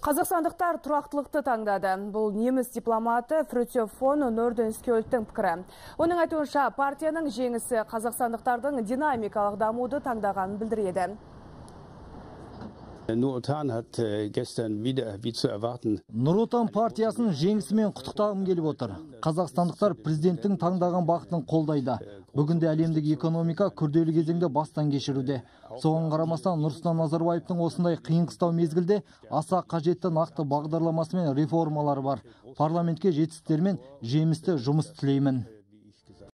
Қазақстандықтар тұрақтылықты таңдады. Бұл неміс дипломаты Фритьоф фон Норденскjöldтің пікірі. Оның айтуынша партияның жеңісі қазақстандықтардың динамикалық дамуды таңдағанын білдіреді. Нұр отан партиясының жеңісімен құттықтағым келіп отыр. Қазақстандықтар президенттің таңдаған бағытын қолдайды. Бүгінде әлемдік экономика күрделі кезеңде бастан кешіруде. Соған қарамастан Нұрсұлтан Назарбаевтың осындай қиын-қыстау мезгілде аса қажетті нақты бағдарламасы мен реформалары бар. Парламентке жетістіктер мен жемісті жұмыс тілеймін.